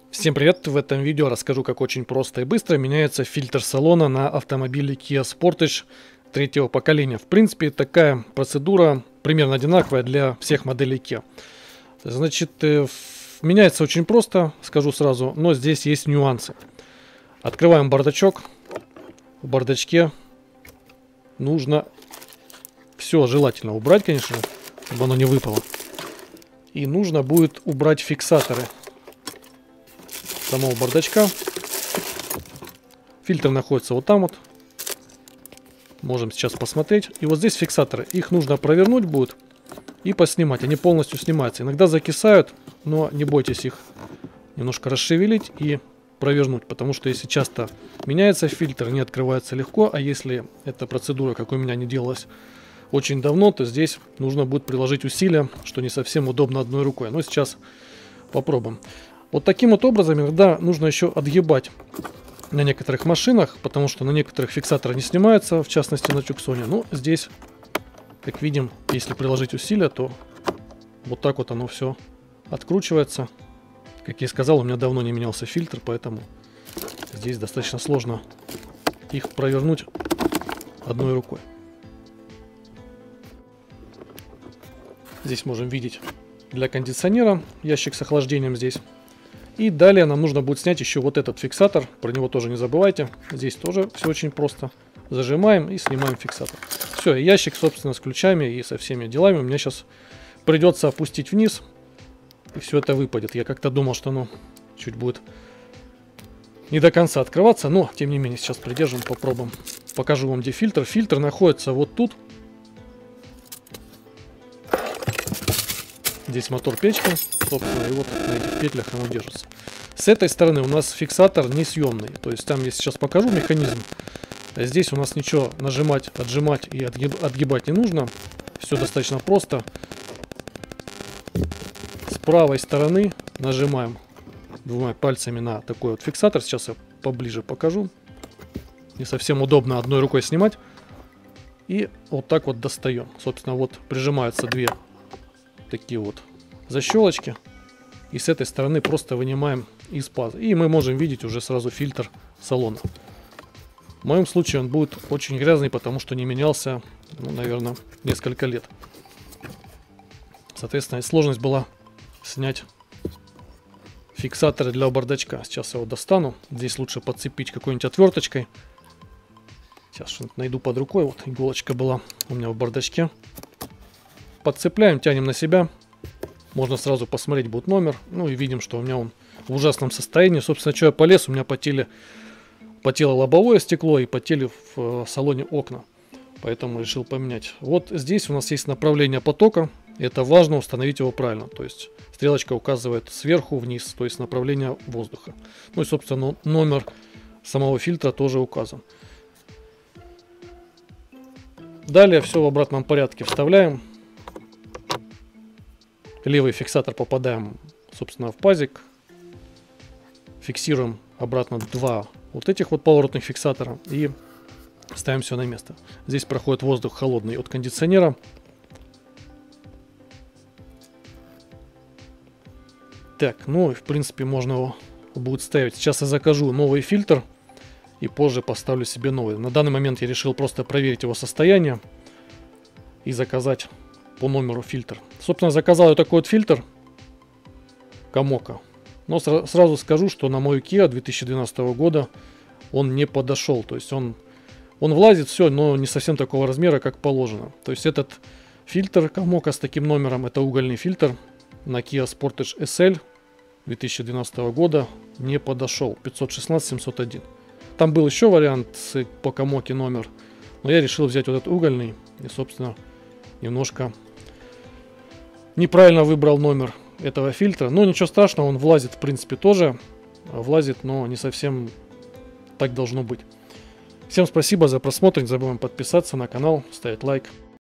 Всем привет! В этом видео расскажу, как очень просто и быстро меняется фильтр салона на автомобиле Kia Sportage третьего поколения. В принципе, такая процедура примерно одинаковая для всех моделей Kia. Значит, меняется очень просто, скажу сразу, но здесь есть нюансы. Открываем бардачок. В бардачке нужно все желательно убрать, конечно, чтобы оно не выпало. И нужно будет убрать фиксаторы самого бардачка. Фильтр находится вот там вот. Можем сейчас посмотреть. И вот здесь фиксаторы. Их нужно провернуть будет и поснимать. Они полностью снимаются. Иногда закисают, но не бойтесь их немножко расшевелить и провернуть. Потому что если часто меняется фильтр, не открывается легко. А если эта процедура, как у меня, не делалась очень давно, то здесь нужно будет приложить усилия, что не совсем удобно одной рукой. Но сейчас попробуем. Вот таким вот образом иногда нужно еще отгибать на некоторых машинах, потому что на некоторых фиксаторы не снимаются, в частности на Тюксоне. Но здесь, как видим, если приложить усилия, то вот так вот оно все откручивается. Как я и сказал, у меня давно не менялся фильтр, поэтому здесь достаточно сложно их провернуть одной рукой. Здесь можем видеть для кондиционера ящик с охлаждением здесь. И далее нам нужно будет снять еще вот этот фиксатор. Про него тоже не забывайте. Здесь тоже все очень просто. Зажимаем и снимаем фиксатор. Все, ящик, собственно, с ключами и со всеми делами у меня сейчас придется опустить вниз. И все это выпадет. Я как-то думал, что оно чуть будет не до конца открываться. Но, тем не менее, сейчас придержим, попробуем. Покажу вам, где фильтр. Фильтр находится вот тут. Здесь мотор печки, собственно, и вот на этих петлях оно держится. С этой стороны у нас фиксатор несъемный. То есть там я сейчас покажу механизм. Здесь у нас ничего нажимать, отжимать и отгибать не нужно. Все достаточно просто. С правой стороны нажимаем двумя пальцами на такой вот фиксатор. Сейчас я поближе покажу. Не совсем удобно одной рукой снимать. И вот так вот достаем. Собственно, вот прижимаются две такие вот защелочки, и с этой стороны просто вынимаем из паза, и мы можем видеть уже сразу фильтр салона. В моем случае он будет очень грязный, потому что не менялся, ну, наверное, несколько лет. Соответственно, сложность была снять фиксаторы для бардачка. Сейчас я его достану. Здесь лучше подцепить какой-нибудь отверточкой. Сейчас что-нибудь найду под рукой. Вот иголочка была у меня в бардачке. Подцепляем, тянем на себя. Можно сразу посмотреть будет номер. Ну и видим, что у меня он в ужасном состоянии. Собственно, что я полез, у меня потело лобовое стекло и потели в салоне окна. Поэтому решил поменять. Вот здесь у нас есть направление потока. Это важно установить его правильно. То есть стрелочка указывает сверху вниз, то есть направление воздуха. Ну и, собственно, номер самого фильтра тоже указан. Далее все в обратном порядке вставляем. Левый фиксатор попадаем, собственно, в пазик. Фиксируем обратно два вот этих вот поворотных фиксатора и ставим все на место. Здесь проходит воздух холодный от кондиционера. Так, ну и в принципе можно его будет ставить. Сейчас я закажу новый фильтр и позже поставлю себе новый. На данный момент я решил просто проверить его состояние и заказать по номеру фильтр. Собственно, заказал я такой вот фильтр Камока. Но сразу скажу, что на мою Kia 2012 года он не подошел. То есть он влазит, все, но не совсем такого размера, как положено. То есть этот фильтр Камока с таким номером, это угольный фильтр на Kia Sportage SL 2012 года не подошел. 516-701. Там был еще вариант по Камоке номер, но я решил взять вот этот угольный и, собственно, немножко неправильно выбрал номер этого фильтра. Но ничего страшного, он влазит, в принципе, тоже. Влазит, но не совсем так должно быть. Всем спасибо за просмотр. Не забываем подписаться на канал, ставить лайк.